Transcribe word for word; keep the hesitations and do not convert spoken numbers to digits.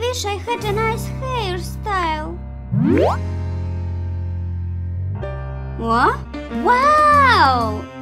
wish I had a nice hairstyle. What? Wow!